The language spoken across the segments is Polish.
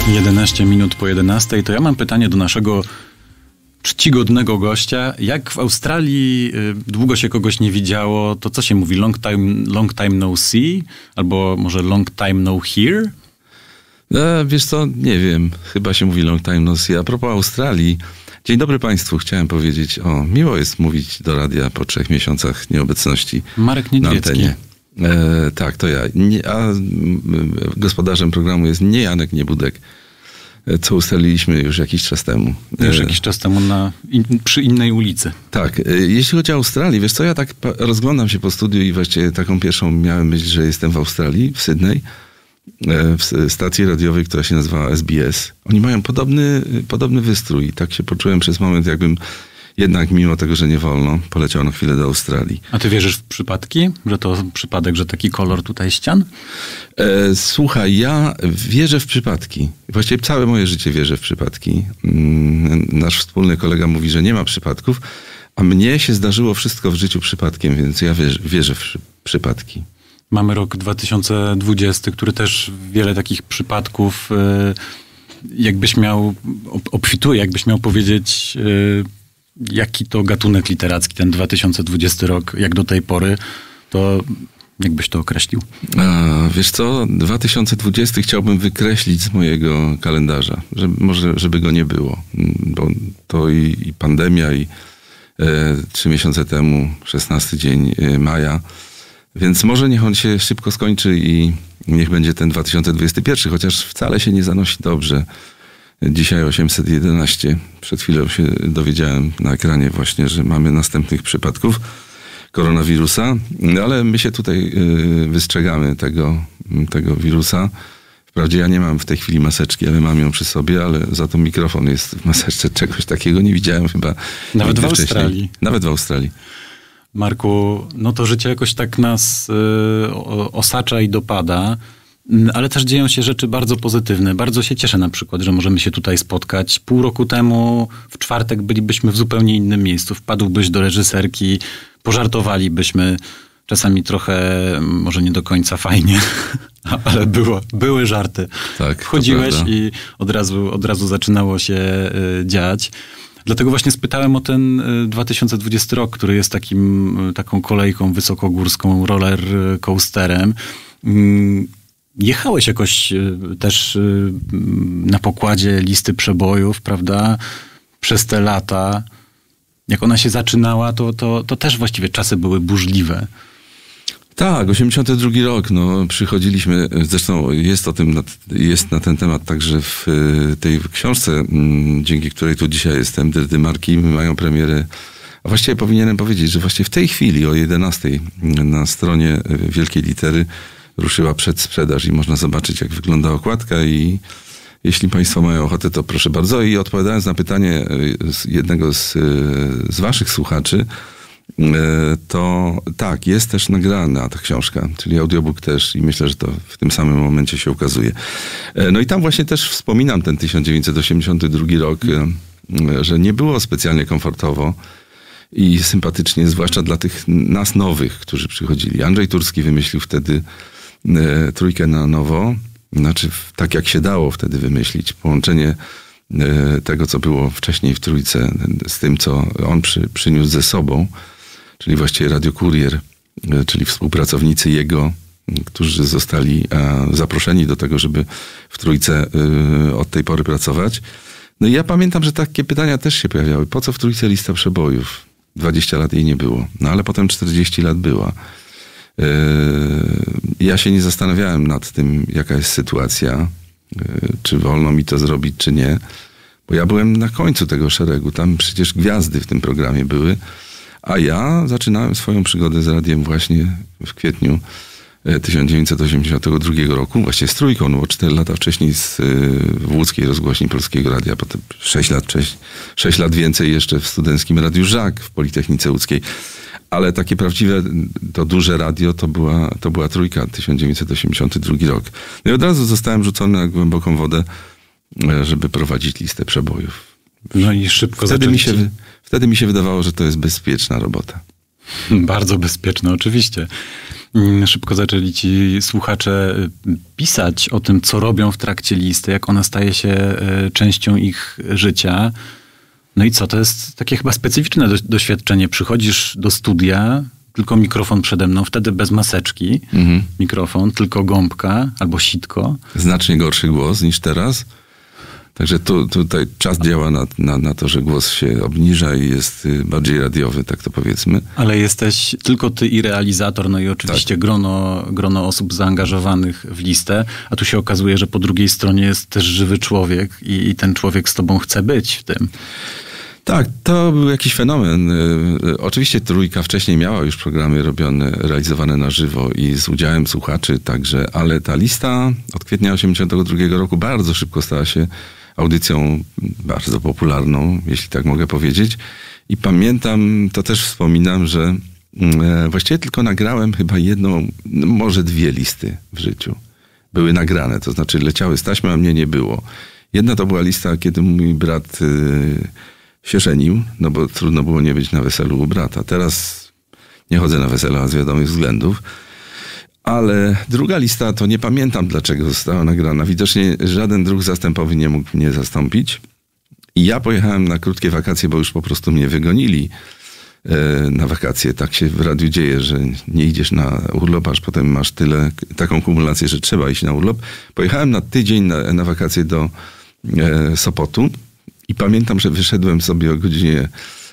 11 minut po 11. To ja mam pytanie do naszego czcigodnego gościa. Jak w Australii długo się kogoś nie widziało, to co się mówi? Long time no see? Albo może long time no hear? Wiesz co, nie wiem. Chyba się mówi long time no see. A propos Australii. Dzień dobry Państwu. Chciałem powiedzieć, miło jest mówić do radia po 3 miesiącach nieobecności. Marek Niedźwiecki. Tak, to ja. Gospodarzem programu jest nie Janek, nie Budek, co ustaliliśmy już jakiś czas temu. Już jakiś czas temu przy innej ulicy. Tak. Jeśli chodzi o Australię, wiesz co, ja tak rozglądam się po studiu i właściwie taką pierwszą miałem myśl, że jestem w Australii, w Sydney, w stacji radiowej, która się nazywa SBS. Oni mają podobny wystrój i tak się poczułem przez moment, jakbym jednak mimo tego, że nie wolno, poleciał na chwilę do Australii. A ty wierzysz w przypadki? Że to przypadek, że taki kolor tutaj ścian? Słuchaj, ja wierzę w przypadki. Właściwie całe moje życie wierzę w przypadki. Nasz wspólny kolega mówi, że nie ma przypadków, a mnie się zdarzyło wszystko w życiu przypadkiem, więc ja wierzę w przypadki. Mamy rok 2020, który też wiele takich przypadków jakbyś miał powiedzieć, jaki to gatunek literacki, ten 2020 rok, jak do tej pory, to jakbyś to określił? Wiesz co, 2020 chciałbym wykreślić z mojego kalendarza, żeby go nie było, bo to i pandemia i 3 miesiące temu, 16 dzień maja, więc może niech on się szybko skończy i niech będzie ten 2021, chociaż wcale się nie zanosi dobrze. Dzisiaj 811. Przed chwilą się dowiedziałem na ekranie właśnie, że mamy następnych przypadków koronawirusa, ale my się tutaj wystrzegamy tego wirusa. Wprawdzie ja nie mam w tej chwili maseczki, ale mam ją przy sobie, ale za to mikrofon jest w maseczce. Czegoś takiego nie widziałem chyba nawet w Australii. Nawet w Australii. Marku, no to życie jakoś tak nas osacza i dopada. Ale też dzieją się rzeczy bardzo pozytywne. Bardzo się cieszę na przykład, że możemy się tutaj spotkać. Pół roku temu w czwartek bylibyśmy w zupełnie innym miejscu. Wpadłbyś do reżyserki, pożartowalibyśmy. Czasami trochę, może nie do końca fajnie, ale były żarty. Tak, wchodziłeś i od razu zaczynało się dziać. Dlatego właśnie spytałem o ten 2020 rok, który jest taką kolejką wysokogórską, roller coasterem. Jechałeś jakoś też na pokładzie listy przebojów, prawda? Przez te lata. Jak ona się zaczynała, to też właściwie czasy były burzliwe. Tak, 82 rok, przychodziliśmy, zresztą jest na ten temat także w tej książce, dzięki której tu dzisiaj jestem, Dyrdy Marki, mają premierę. A właściwie powinienem powiedzieć, że właśnie w tej chwili o 11 na stronie wielkiej litery ruszyła przedsprzedaż i można zobaczyć, jak wygląda okładka i jeśli Państwo mają ochotę, to proszę bardzo. I odpowiadając na pytanie jednego z Waszych słuchaczy, to tak, jest też nagrana ta książka, czyli audiobook też i myślę, że to w tym samym momencie się ukazuje. No i tam właśnie też wspominam ten 1982 rok, że nie było specjalnie komfortowo i sympatycznie, zwłaszcza dla tych nas nowych, którzy przychodzili. Andrzej Turski wymyślił wtedy trójkę na nowo, znaczy tak jak się dało wtedy wymyślić, połączenie tego, co było wcześniej w trójce z tym, co on przyniósł ze sobą, czyli właściwie Radio Kurier, czyli współpracownicy jego, którzy zostali zaproszeni do tego, żeby w trójce od tej pory pracować. No i ja pamiętam, że takie pytania też się pojawiały. Po co w trójce lista przebojów? 20 lat jej nie było. No ale potem 40 lat była. Ja się nie zastanawiałem nad tym, jaka jest sytuacja, czy wolno mi to zrobić, czy nie. Bo ja byłem na końcu tego szeregu. Tam przecież gwiazdy w tym programie były. A ja zaczynałem swoją przygodę z radiem właśnie w kwietniu 1982 roku. Właściwie z trójką, no bo 4 lata wcześniej w łódzkiej rozgłośni Polskiego Radia. Potem 6 lat więcej jeszcze w studenckim Radiu Żak w Politechnice Łódzkiej. Ale takie prawdziwe, to duże radio, to była trójka, 1982 rok. No i od razu zostałem rzucony na głęboką wodę, żeby prowadzić listę przebojów. No i szybko Wtedy mi się wydawało, że to jest bezpieczna robota. Bardzo bezpieczna, oczywiście. Szybko zaczęli ci słuchacze pisać o tym, co robią w trakcie listy, jak ona staje się częścią ich życia. No i co? To jest takie chyba specyficzne doświadczenie. Przychodzisz do studia, tylko mikrofon przede mną, wtedy bez maseczki. Mikrofon, tylko gąbka albo sitko. Znacznie gorszy głos niż teraz. Także tutaj czas działa na to, że głos się obniża i jest bardziej radiowy, tak to powiedzmy. Ale jesteś tylko ty i realizator, no i oczywiście grono osób zaangażowanych w listę, a tu się okazuje, że po drugiej stronie jest też żywy człowiek i ten człowiek z tobą chce być w tym. Tak, to był jakiś fenomen. Oczywiście Trójka wcześniej miała już programy robione, realizowane na żywo i z udziałem słuchaczy także, ale ta lista od kwietnia 1982 roku bardzo szybko stała się audycją bardzo popularną, jeśli tak mogę powiedzieć. I pamiętam, to też wspominam, że właściwie tylko nagrałem chyba jedną, może dwie listy w życiu. Były nagrane, to znaczy leciały z taśmy, a mnie nie było. Jedna to była lista, kiedy mój brat się żenił, no bo trudno było nie być na weselu u brata. Teraz nie chodzę na wesela z wiadomych względów. Ale druga lista, to nie pamiętam, dlaczego została nagrana. Widocznie żaden druh zastępowy nie mógł mnie zastąpić. I ja pojechałem na krótkie wakacje, bo już po prostu mnie wygonili na wakacje. Tak się w radiu dzieje, że nie idziesz na urlop, aż potem masz taką kumulację, że trzeba iść na urlop. Pojechałem na tydzień na wakacje do Sopotu i pamiętam, że wyszedłem sobie o godzinie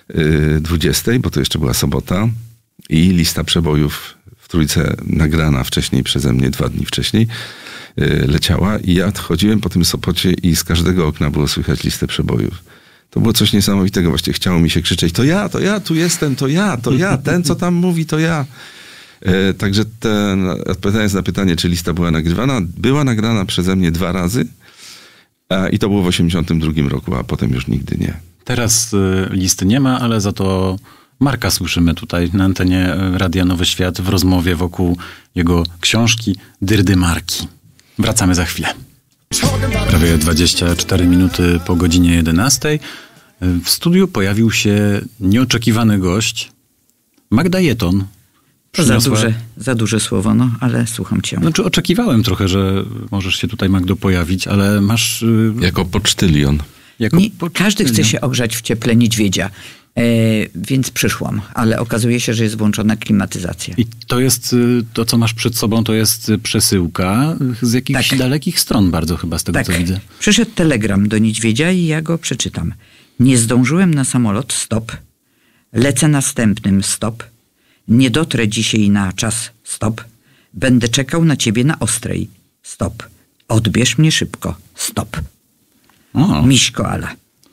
20, bo to jeszcze była sobota i lista przebojów w Trójce nagrana wcześniej przeze mnie, 2 dni wcześniej, leciała i ja chodziłem po tym Sopocie i z każdego okna było słychać listę przebojów. To było coś niesamowitego. Właściwie chciało mi się krzyczeć, to ja, tu jestem, to ja, ten, co tam mówi, to ja. Także odpowiadając na pytanie, czy lista była nagrywana, była nagrana przeze mnie 2 razy i to było w 1982 roku, a potem już nigdy nie. Teraz listy nie ma, ale za to Marka słyszymy tutaj na antenie Radia Nowy Świat w rozmowie wokół jego książki Dyrdy Marki. Wracamy za chwilę. Prawie 24 minuty po godzinie 11. W studiu pojawił się nieoczekiwany gość, Magda Jeton. To za duże słowo, no, ale słucham cię. Znaczy oczekiwałem trochę, że możesz się tutaj, Magdo, pojawić, ale masz... Jako pocztylion. Każdy chce się ogrzać w cieple niedźwiedzia. Więc przyszłam, ale okazuje się, że jest włączona klimatyzacja. I to jest, to co masz przed sobą, to jest przesyłka z jakichś dalekich stron bardzo chyba, z tego co widzę. Przyszedł telegram do niedźwiedzia i ja go przeczytam. Nie zdążyłem na samolot, stop. Lecę następnym, stop. Nie dotrę dzisiaj na czas, stop. Będę czekał na ciebie na Ostrej, stop. Odbierz mnie szybko, stop. Miś Koala.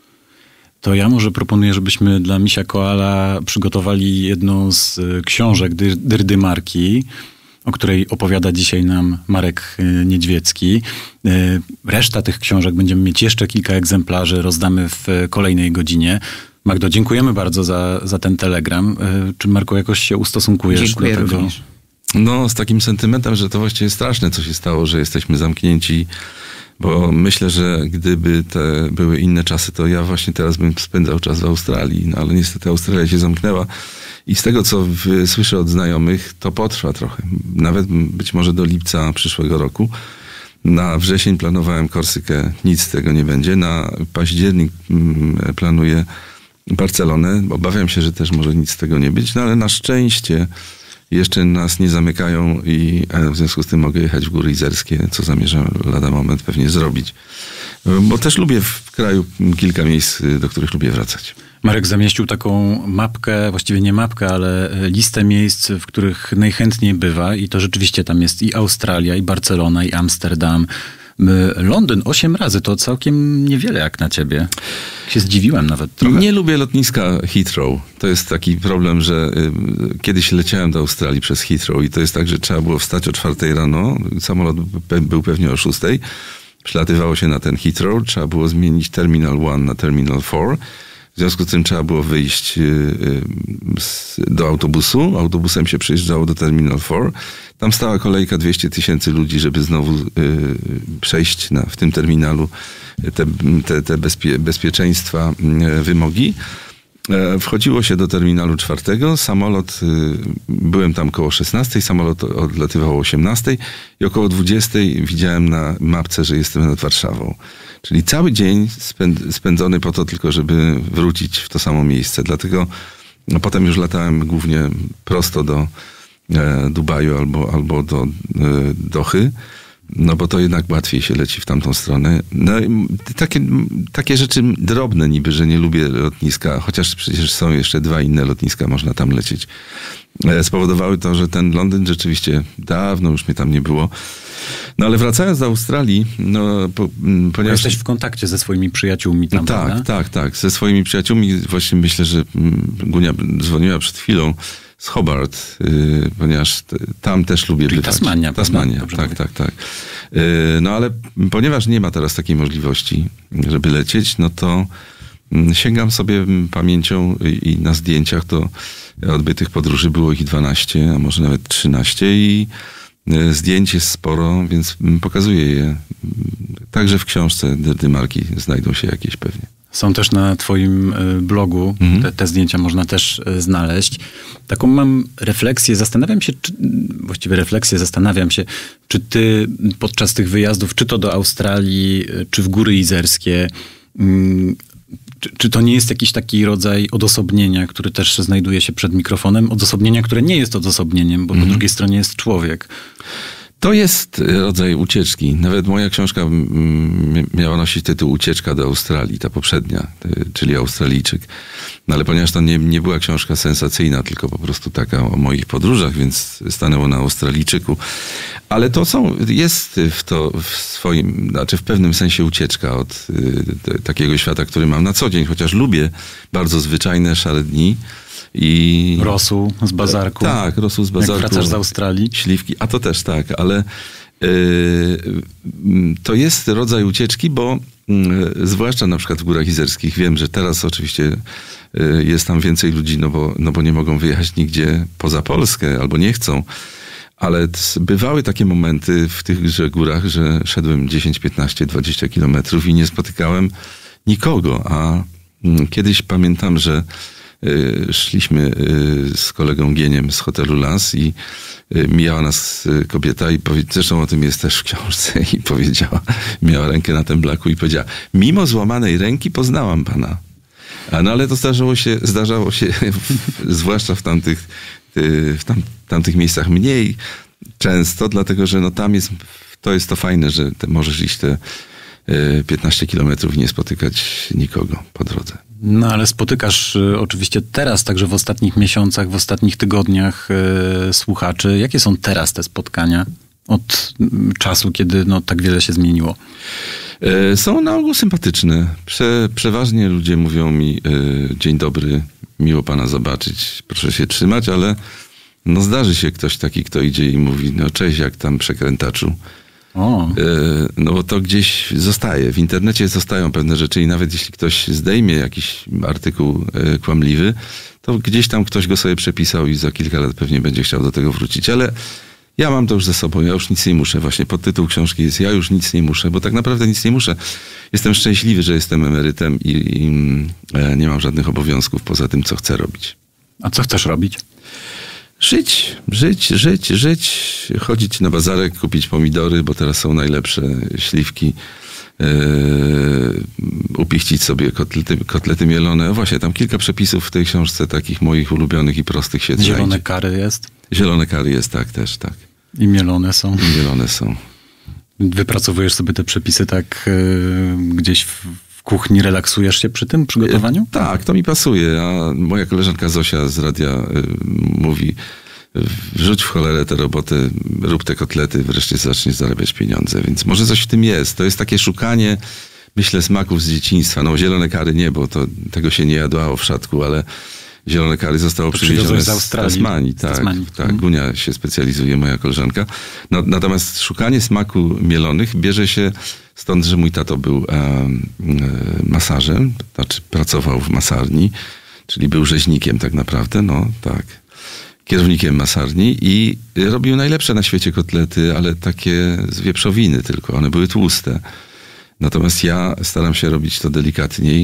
To ja może proponuję, żebyśmy dla Misia Koala przygotowali jedną z książek Dyrdy Marki, o której opowiada dzisiaj nam Marek Niedźwiecki. Reszta tych książek będziemy mieć jeszcze kilka egzemplarzy, rozdamy w kolejnej godzinie. Magdo, dziękujemy bardzo za ten telegram. Czy, Marku, jakoś się ustosunkujesz do tego? Również. No, z takim sentymentem, że to właściwie straszne, co się stało, że jesteśmy zamknięci. Bo myślę, że gdyby te były inne czasy, to ja właśnie teraz bym spędzał czas w Australii. No ale niestety Australia się zamknęła. I z tego, co słyszę od znajomych, to potrwa trochę. Nawet być może do lipca przyszłego roku. Na wrzesień planowałem Korsykę, nic z tego nie będzie. Na październik planuję Barcelonę. Obawiam się, że też może nic z tego nie być. No ale na szczęście jeszcze nas nie zamykają i w związku z tym mogę jechać w Góry Izerskie, co zamierzam lada moment pewnie zrobić. Bo też lubię w kraju kilka miejsc, do których lubię wracać. Marek zamieścił taką mapkę, właściwie nie mapkę, ale listę miejsc, w których najchętniej bywa i to rzeczywiście tam jest i Australia, i Barcelona, i Amsterdam. Londyn 8 razy, to całkiem niewiele jak na ciebie. Się zdziwiłem nawet trochę. Nie lubię lotniska Heathrow. To jest taki problem, że kiedyś leciałem do Australii przez Heathrow i to jest tak, że trzeba było wstać o 4 rano. Samolot był pewnie o 6. Przylatywało się na ten Heathrow. Trzeba było zmienić Terminal 1 na Terminal 4. W związku z tym trzeba było wyjść do autobusu. Autobusem się przyjeżdżało do Terminal 4. Tam stała kolejka 200 000 ludzi, żeby znowu przejść w tym terminalu te bezpieczeństwa wymogi. Wchodziło się do terminalu 4, samolot, byłem tam koło 16, samolot odlatywał o 18 i około 20 widziałem na mapce, że jestem nad Warszawą. Czyli cały dzień spędzony po to tylko, żeby wrócić w to samo miejsce. Dlatego potem już latałem głównie prosto do Dubaju albo do Dochy. No bo to jednak łatwiej się leci w tamtą stronę. No i takie rzeczy drobne niby, że nie lubię lotniska, chociaż przecież są jeszcze 2 inne lotniska, można tam lecieć. Spowodowały to, że ten Londyn rzeczywiście dawno już mnie tam nie było. No ale wracając do Australii, ponieważ... Jesteś w kontakcie ze swoimi przyjaciółmi tam, Tak. Ze swoimi przyjaciółmi właśnie myślę, że Gunia dzwoniła przed chwilą z Hobart, ponieważ tam też lubię bywać. Tasmania, tak. No ale ponieważ nie ma teraz takiej możliwości, żeby lecieć, no to sięgam sobie pamięcią i na zdjęciach to odbytych podróży było ich 12, a może nawet 13 i zdjęć jest sporo, więc pokazuję je. Także w książce Dirty Marki znajdą się jakieś pewnie. Są też na twoim blogu, te zdjęcia można też znaleźć. Taką mam refleksję, zastanawiam się, czy ty podczas tych wyjazdów, czy to do Australii, czy w Góry Izerskie, czy to nie jest jakiś taki rodzaj odosobnienia, który też znajduje się przed mikrofonem? Odosobnienia, które nie jest odosobnieniem, bo po drugiej stronie jest człowiek. To jest rodzaj ucieczki. Nawet moja książka miała nosić tytuł Ucieczka do Australii, ta poprzednia, czyli Australijczyk. No ale ponieważ to nie była książka sensacyjna, tylko po prostu taka o moich podróżach, więc stanęło na Australijczyku. Ale jest w pewnym sensie ucieczka od takiego świata, który mam na co dzień, chociaż lubię bardzo zwyczajne, szare dni. I rosół z bazarku. Tak, rosół z bazarku. Jak wracasz z Australii. Śliwki, a to też tak, ale to jest rodzaj ucieczki, bo zwłaszcza na przykład w Górach Izerskich wiem, że teraz oczywiście jest tam więcej ludzi, no bo nie mogą wyjechać nigdzie poza Polskę albo nie chcą. Ale bywały takie momenty w tychże górach, że szedłem 10, 15, 20 kilometrów i nie spotykałem nikogo. A kiedyś pamiętam, że szliśmy z kolegą Gieniem z hotelu Las i mijała nas kobieta i zresztą o tym jest też w książce i powiedziała, miała rękę na temblaku i powiedziała: mimo złamanej ręki poznałam pana. No ale to zdarzało się zwłaszcza w tamtych miejscach mniej często, dlatego że tam jest to fajne, że możesz iść te 15 kilometrów i nie spotykać nikogo po drodze. No ale spotykasz oczywiście teraz, także w ostatnich miesiącach, w ostatnich tygodniach słuchaczy. Jakie są teraz te spotkania od czasu, kiedy tak wiele się zmieniło? Są na ogół sympatyczne. Przeważnie ludzie mówią mi: dzień dobry, miło pana zobaczyć, proszę się trzymać, ale zdarzy się ktoś taki, kto idzie i mówi: cześć, jak tam przekrętaczu. No bo to gdzieś zostaje. W internecie zostają pewne rzeczy i nawet jeśli ktoś zdejmie jakiś artykuł kłamliwy, to gdzieś tam ktoś go sobie przepisał i za kilka lat pewnie będzie chciał do tego wrócić. Ale ja mam to już ze sobą. Ja już nic nie muszę. Właśnie podtytuł książki jest: ja już nic nie muszę, bo tak naprawdę nic nie muszę. Jestem szczęśliwy, że jestem emerytem i nie mam żadnych obowiązków poza tym, co chcę robić. A co chcesz robić? Żyć, chodzić na bazarek, kupić pomidory, bo teraz są najlepsze śliwki, upichcić sobie kotlety mielone. Właśnie, tam kilka przepisów w tej książce takich moich ulubionych i prostych się znajdzie. Zielone curry jest? Zielone curry jest, tak, też, tak. I mielone są? I mielone są. Wypracowujesz sobie te przepisy tak gdzieś w kuchni, relaksujesz się przy tym przygotowaniu? Tak, to mi pasuje. A moja koleżanka Zosia z radia mówi: wrzuć w cholerę tę robotę, rób te kotlety, wreszcie zaczniesz zarabiać pieniądze. Więc może coś w tym jest. To jest takie szukanie, myślę, smaków z dzieciństwa. Zielone curry nie, bo tego się nie jadłało w szatku, ale zielone curry zostało przywiezione z Tasmanii. Tak, Gunia się specjalizuje, moja koleżanka. Natomiast szukanie smaku mielonych bierze się stąd, że mój tato był masarzem, znaczy pracował w masarni, czyli był rzeźnikiem tak naprawdę, kierownikiem masarni i robił najlepsze na świecie kotlety, ale takie z wieprzowiny tylko, one były tłuste. Natomiast ja staram się robić to delikatniej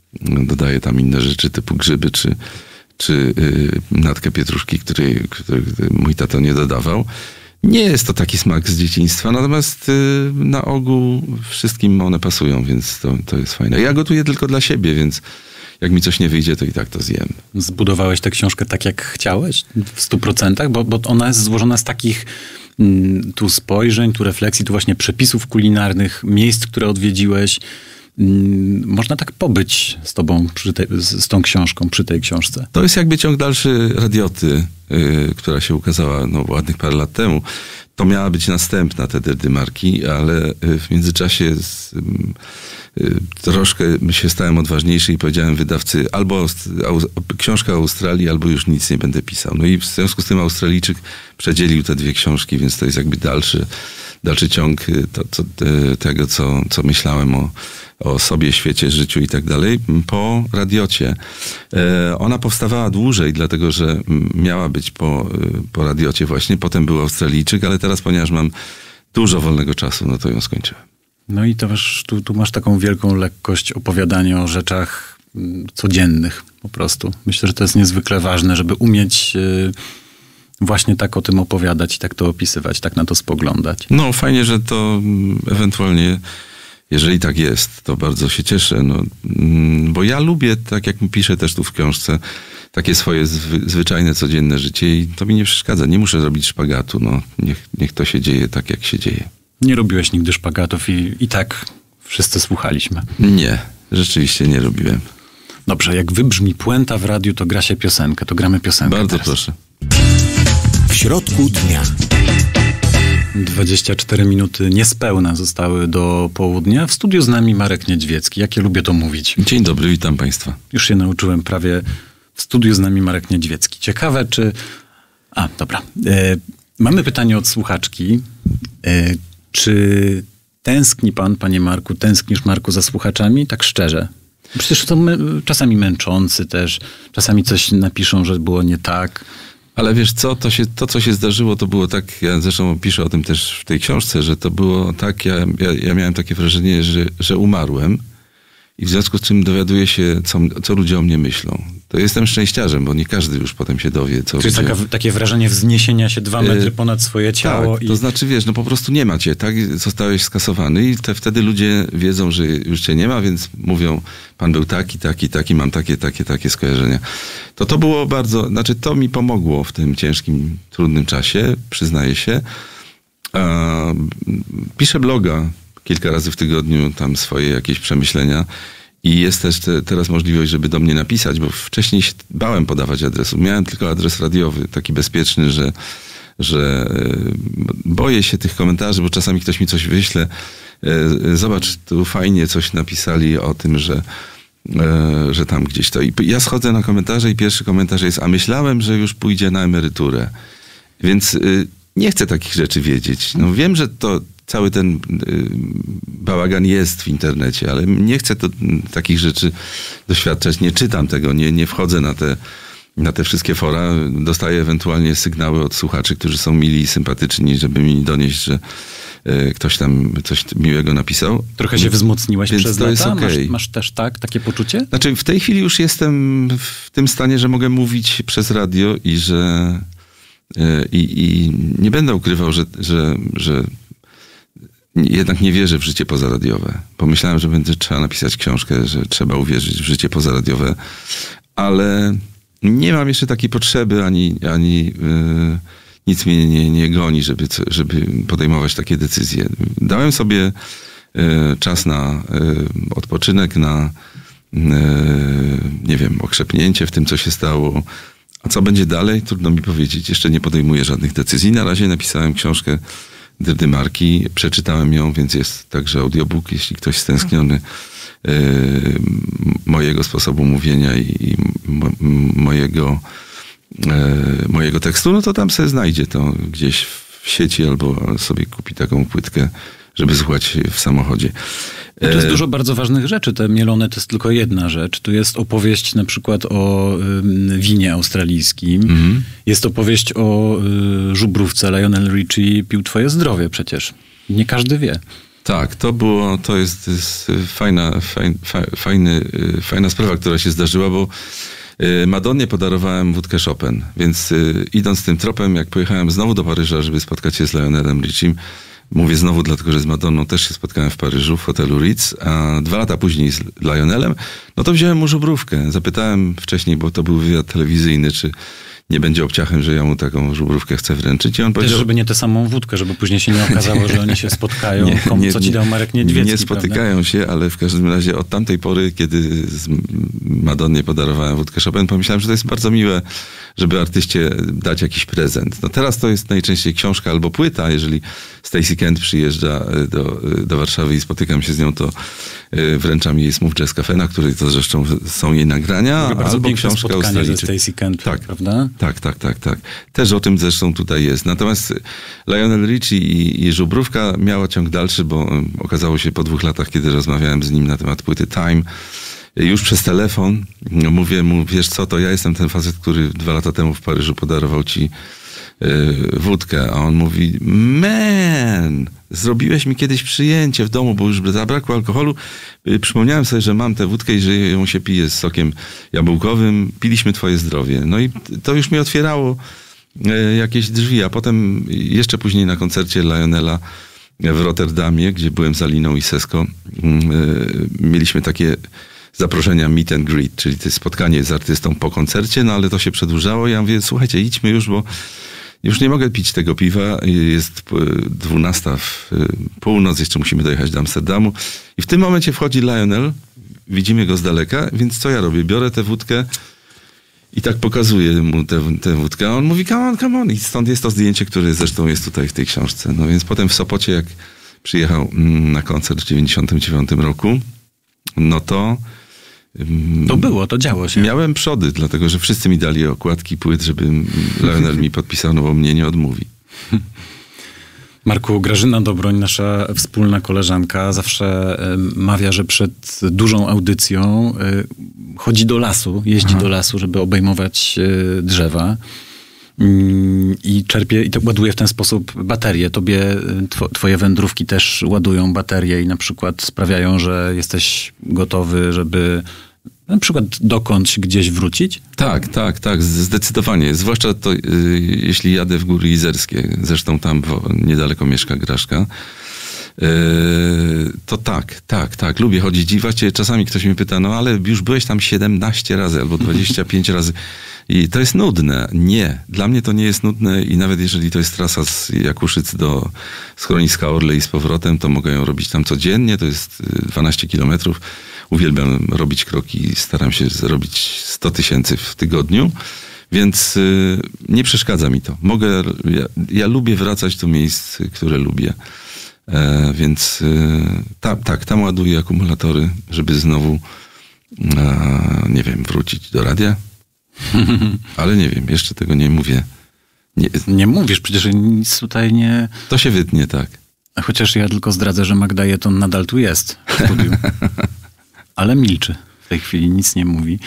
dodaję tam inne rzeczy typu grzyby, czy natkę pietruszki, której mój tato nie dodawał. Nie jest to taki smak z dzieciństwa, natomiast na ogół wszystkim one pasują, więc to jest fajne. Ja gotuję tylko dla siebie, więc jak mi coś nie wyjdzie, to i tak to zjem. Zbudowałeś tę książkę tak, jak chciałeś? W 100%? Bo ona jest złożona z takich tu spojrzeń, tu refleksji, tu właśnie przepisów kulinarnych, miejsc, które odwiedziłeś. Można tak pobyć z tobą, z tą książką, przy tej książce. To jest jakby ciąg dalszy Radioty, która się ukazała ładnych parę lat temu. To miała być następna te Dymarki, ale w międzyczasie troszkę się stałem odważniejszy i powiedziałem wydawcy albo książka o Australii, albo już nic nie będę pisał. No i w związku z tym Australijczyk przedzielił te 2 książki, więc to jest jakby dalszy ciąg tego, co myślałem o sobie, świecie, życiu i tak dalej, po Radiocie. Ona powstawała dłużej, dlatego że miała być po Radiocie właśnie. Potem był Australijczyk, ale teraz, ponieważ mam dużo wolnego czasu, no to ją skończyłem. No i tu masz taką wielką lekkość opowiadania o rzeczach codziennych po prostu. Myślę, że to jest niezwykle ważne, żeby umieć właśnie tak o tym opowiadać i tak to opisywać, tak na to spoglądać. No fajnie, że to ewentualnie, jeżeli tak jest, to bardzo się cieszę. No, bo ja lubię, tak jak piszę też tu w książce, takie swoje zwyczajne, codzienne życie i to mi nie przeszkadza. Nie muszę robić szpagatu. No, niech to się dzieje tak, jak się dzieje. Nie robiłeś nigdy szpagatów i tak wszyscy słuchaliśmy. Nie, rzeczywiście nie robiłem. Dobrze, jak wybrzmi puenta w radiu, to gra się piosenkę. To gramy piosenkę Bardzo teraz. proszę. W środku dnia. 24 minuty niespełna zostały do południa. W studiu z nami Marek Niedźwiecki. Jak ja lubię to mówić. Dzień dobry, witam Państwa. Już się nauczyłem prawie. W studiu z nami Marek Niedźwiecki. Ciekawe, czy... dobra. Mamy pytanie od słuchaczki. Czy tęskni pan, panie Marku, tęsknisz, Marku, za słuchaczami? Tak szczerze. Przecież to czasami męczący też. Czasami coś napiszą, że było nie tak. Ale wiesz co, to co się zdarzyło, to było tak, ja zresztą piszę o tym też w tej książce, że to było tak, ja miałem takie wrażenie, że umarłem i w związku z czym dowiaduję się, co ludzie o mnie myślą. To jestem szczęściarzem, bo nie każdy już potem się dowie, co Czyli ludzie... takie wrażenie wzniesienia się 2 metry ponad swoje ciało. Tak, to znaczy wiesz, no po prostu nie ma cię, tak? Zostałeś skasowany i wtedy ludzie wiedzą, że już cię nie ma, więc mówią, pan był taki, mam takie skojarzenia. To było bardzo, znaczy to mi pomogło w tym ciężkim, trudnym czasie, przyznaję się. Piszę bloga kilka razy w tygodniu, tam swoje jakieś przemyślenia. I jest też teraz możliwość, żeby do mnie napisać, bo wcześniej się bałem podawać adresu. Miałem tylko adres radiowy, taki bezpieczny, że boję się tych komentarzy, bo czasami ktoś mi coś wyśle. Zobacz, tu fajnie coś napisali o tym, że tam gdzieś to. I ja schodzę na komentarze i pierwszy komentarz jest, a myślałem, że już pójdzie na emeryturę. Więc nie chcę takich rzeczy wiedzieć. No wiem, że cały ten bałagan jest w internecie, ale nie chcę takich rzeczy doświadczać. Nie czytam tego, nie wchodzę na te wszystkie fora. Dostaję ewentualnie sygnały od słuchaczy, którzy są mili i sympatyczni, żeby mi donieść, że ktoś tam coś miłego napisał. Trochę się wzmocniłeś przez to lata? Jest okay. Masz też takie poczucie? Znaczy w tej chwili już jestem w tym stanie, że mogę mówić przez radio i że i nie będę ukrywał, że jednak nie wierzę w życie pozaradiowe. Pomyślałem, że trzeba napisać książkę, że trzeba uwierzyć w życie pozaradiowe, ale nie mam jeszcze takiej potrzeby, ani nic mnie nie goni, żeby podejmować takie decyzje. Dałem sobie czas na odpoczynek, na nie wiem, okrzepnięcie w tym, co się stało. A co będzie dalej? Trudno mi powiedzieć. Jeszcze nie podejmuję żadnych decyzji. Na razie napisałem książkę Dymarki, przeczytałem ją, więc jest także audiobook, jeśli ktoś stęskniony mojego sposobu mówienia i mojego tekstu, no to tam sobie znajdzie to gdzieś w sieci albo sobie kupi taką płytkę, żeby słuchać w samochodzie. To jest dużo bardzo ważnych rzeczy. Te mielone to jest tylko jedna rzecz. Tu jest opowieść na przykład o winie australijskim. Mm-hmm. Jest opowieść o żubrówce. Lionel Richie pił twoje zdrowie przecież. Nie każdy wie. Tak, to jest fajna sprawa, która się zdarzyła, bo Madonnie podarowałem wódkę Chopin, więc idąc tym tropem, jak pojechałem znowu do Paryża, żeby spotkać się z Lionelem Richiem, mówię znowu, dlatego że z Madonną też się spotkałem w Paryżu, w hotelu Ritz, a 2 lata później z Lionelem, no to wziąłem mu żubrówkę. Zapytałem wcześniej, bo to był wywiad telewizyjny, czy nie będzie obciachem, że ja mu taką żubrówkę chcę wręczyć. I on powiedział, też, żeby nie tę samą wódkę, żeby później się nie okazało, że oni się spotkają. Co ci dał Marek Niedźwiecki, nie spotykają prawda? się, ale w każdym razie od tamtej pory, kiedy z Madonnie podarowałem wódkę Chopin, pomyślałem, że to jest bardzo miłe, żeby artyście dać jakiś prezent. No teraz to jest najczęściej książka albo płyta. Jeżeli Stacey Kent przyjeżdża do Warszawy i spotykam się z nią, to wręczam jej Smooth Jazz Cafe, na której to zresztą są jej nagrania, bardzo albo książka spotkanie ze Stacey Kent, tak, prawda? Tak. Też o tym zresztą tutaj jest. Natomiast Lionel Richie i żubrówka miała ciąg dalszy, bo okazało się po 2 latach, kiedy rozmawiałem z nim na temat płyty Time, już przez telefon, mówię mu, wiesz co, to ja jestem ten facet, który 2 lata temu w Paryżu podarował ci wódkę, a on mówi, man, zrobiłeś mi kiedyś przyjęcie w domu, bo już zabrakło alkoholu. Przypomniałem sobie, że mam tę wódkę i że ją się pije z sokiem jabłkowym. Piliśmy twoje zdrowie. No i to już mi otwierało jakieś drzwi, a potem jeszcze później na koncercie Lionela w Rotterdamie, gdzie byłem z Aliną i Sesko, mieliśmy takie zaproszenia meet and greet, czyli to spotkanie z artystą po koncercie, no ale to się przedłużało. Ja mówię, słuchajcie, idźmy już, bo już nie mogę pić tego piwa. Jest 12 w północ, jeszcze musimy dojechać do Amsterdamu. I w tym momencie wchodzi Lionel, widzimy go z daleka, więc co ja robię? Biorę tę wódkę i tak pokazuję mu tę wódkę, a on mówi, come on. I stąd jest to zdjęcie, które zresztą jest tutaj w tej książce. No więc potem w Sopocie, jak przyjechał na koncert w 1999 roku, no to to działo się. Miałem przody, dlatego że wszyscy mi dali okładki płyt, żeby Lionel mi podpisał, no bo mnie nie odmówi. Marku, Grażyna Dobroń, nasza wspólna koleżanka, zawsze mawia, że przed dużą audycją chodzi do lasu, jeździ do lasu, żeby obejmować drzewa. I czerpie, i to ładuje w ten sposób baterie. Tobie twoje wędrówki też ładują baterie i na przykład sprawiają, że jesteś gotowy, żeby na przykład dokądś gdzieś wrócić? Tak, zdecydowanie. Zwłaszcza to, jeśli jadę w Góry Izerskie, zresztą tam niedaleko mieszka Graszka, to tak, lubię chodzić i właściwie czasami ktoś mnie pyta, no ale już byłeś tam 17 razy albo 25 razy i to jest nudne. Nie, dla mnie to nie jest nudne i nawet jeżeli to jest trasa z Jakuszyc do schroniska Orle i z powrotem, to mogę ją robić tam codziennie, to jest 12 kilometrów. Uwielbiam robić kroki, staram się zrobić 100 000 w tygodniu, więc nie przeszkadza mi to. Ja lubię wracać do miejsc, które lubię. Więc tam ładuję akumulatory, żeby znowu, nie wiem, wrócić do radia. Ale nie wiem, jeszcze tego nie mówię. Nie mówisz, przecież nic tutaj nie... To się wytnie, tak. Chociaż ja tylko zdradzę, że Magda Jeton nadal tu jest w studiu. Ale milczy. W tej chwili nic nie mówi.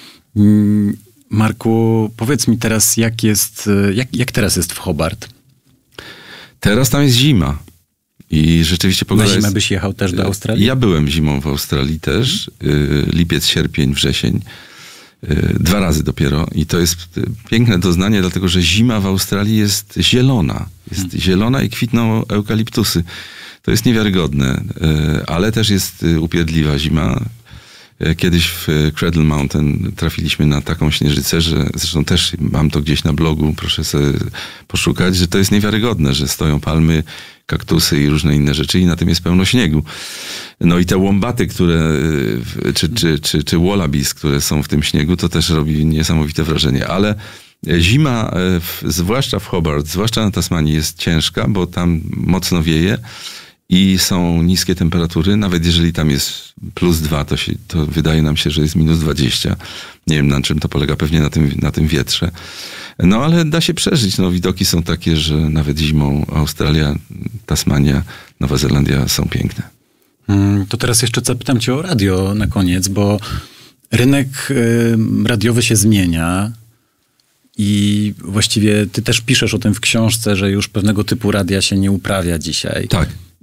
Marku, powiedz mi teraz, jak teraz jest w Hobart? Teraz tam jest zima. I rzeczywiście pogoda na zimę jest... byś jechał też do Australii? Ja byłem zimą w Australii też. Lipiec, sierpień, wrzesień. 2 razy dopiero. I to jest piękne doznanie, dlatego że zima w Australii jest zielona. Jest zielona i kwitną eukaliptusy. To jest niewiarygodne. Ale też jest upierdliwa zima. Kiedyś w Cradle Mountain trafiliśmy na taką śnieżycę, że zresztą też mam to gdzieś na blogu, proszę sobie poszukać, że to jest niewiarygodne, że stoją palmy, kaktusy i różne inne rzeczy i na tym jest pełno śniegu. No i te łombaty, które, czy wallabies, które są w tym śniegu, to też robi niesamowite wrażenie. Ale zima, zwłaszcza w Hobart, zwłaszcza na Tasmanii jest ciężka, bo tam mocno wieje. I są niskie temperatury, nawet jeżeli tam jest +2, to wydaje nam się, że jest -20. Nie wiem, na czym to polega, pewnie na tym wietrze. No ale da się przeżyć. No, widoki są takie, że nawet zimą Australia, Tasmania, Nowa Zelandia są piękne. To teraz jeszcze zapytam cię o radio na koniec, bo rynek radiowy się zmienia i właściwie ty też piszesz o tym w książce, że już pewnego typu radia się nie uprawia dzisiaj. Tak.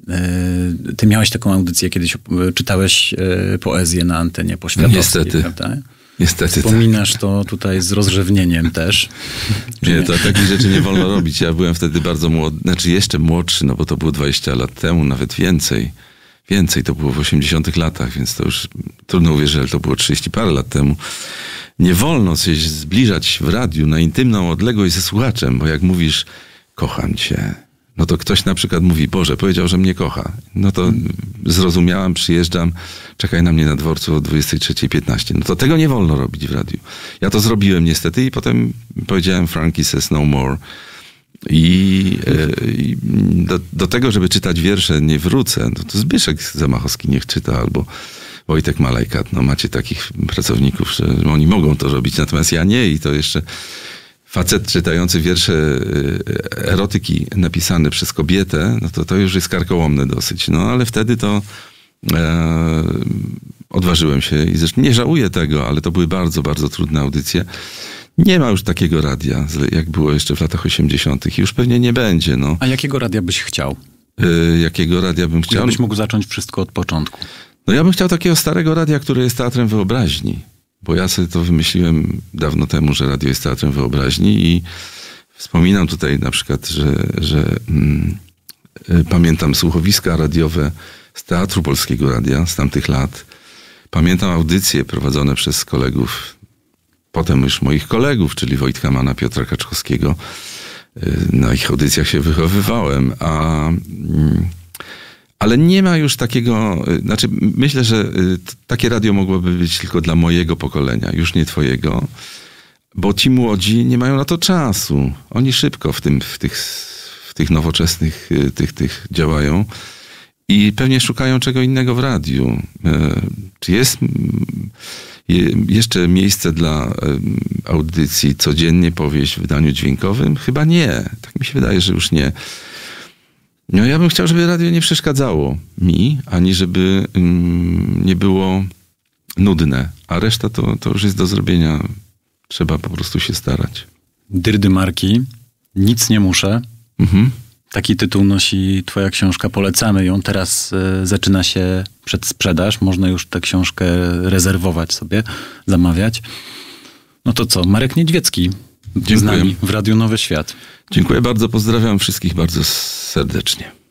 Ty miałeś taką audycję, kiedyś czytałeś poezję na antenie poświatowskiej, Niestety. prawda? Niestety. Wspominasz to tutaj z rozrzewnieniem też. Nie, to takich rzeczy nie wolno robić. Ja byłem wtedy bardzo młody, znaczy jeszcze młodszy, no bo to było 20 lat temu, nawet więcej. Więcej, to było w 80 latach, więc to już trudno uwierzyć, ale to było 30 parę lat temu. Nie wolno się zbliżać w radiu na intymną odległość ze słuchaczem, bo jak mówisz, kocham cię, no to ktoś na przykład mówi, Boże, powiedział, że mnie kocha. No to zrozumiałam, przyjeżdżam, czekaj na mnie na dworcu o 23:15. No to tego nie wolno robić w radiu. Ja to zrobiłem niestety i potem powiedziałem Frankie says no more. I do tego, żeby czytać wiersze, nie wrócę. No to Zbyszek Zamachowski niech czyta, albo Wojtek Malajkat. No macie takich pracowników, że oni mogą to robić, natomiast ja nie i to jeszcze facet czytający wiersze erotyki napisane przez kobietę, no to już jest karkołomne dosyć. No ale wtedy to odważyłem się i zresztą nie żałuję tego, ale to były bardzo, bardzo trudne audycje. Nie ma już takiego radia, jak było jeszcze w latach 80. Już pewnie nie będzie. No. A jakiego radia byś chciał? Jakiego radia bym chciał? Gdybyś mógł zacząć wszystko od początku. No ja bym chciał takiego starego radia, które jest teatrem wyobraźni. Bo ja sobie to wymyśliłem dawno temu, że radio jest teatrem wyobraźni i wspominam tutaj na przykład, że pamiętam słuchowiska radiowe z Teatru Polskiego Radia z tamtych lat. Pamiętam audycje prowadzone przez kolegów, potem już moich kolegów, czyli Wojtka Mana, Piotra Kaczkowskiego. Na ich audycjach się wychowywałem, ale nie ma już takiego, znaczy myślę, że takie radio mogłoby być tylko dla mojego pokolenia, już nie twojego, bo ci młodzi nie mają na to czasu. Oni szybko w tych nowoczesnych, tych działają i pewnie szukają czego innego w radiu. Czy jest jeszcze miejsce dla audycji Codziennie Powieść w wydaniu dźwiękowym? Chyba nie. Tak mi się wydaje, że już nie. No ja bym chciał, żeby radio nie przeszkadzało mi, ani żeby nie było nudne. A reszta to już jest do zrobienia. Trzeba po prostu się starać. Dyrdymarki. Nic nie muszę. Mhm. Taki tytuł nosi twoja książka. Polecamy ją. Teraz zaczyna się przedsprzedaż. Można już tę książkę rezerwować sobie, zamawiać. No to co? Marek Niedźwiecki z nami w Radiu Nowy Świat. Dziękuję bardzo. Pozdrawiam wszystkich bardzo serdecznie.